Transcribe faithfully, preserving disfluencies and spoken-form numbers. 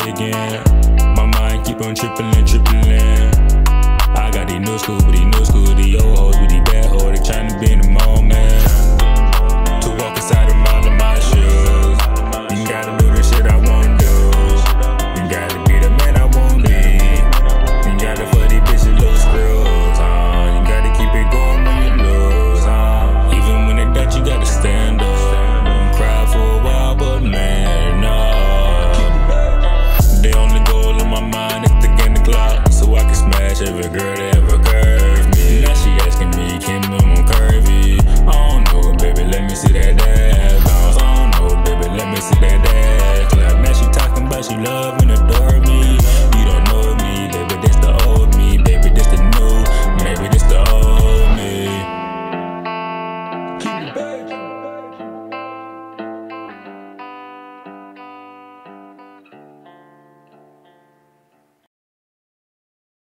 again. My mind keep on tripping, tripping. I got these new school, but these new school, these old hoes with these bad hoes, they tryna be in the moment.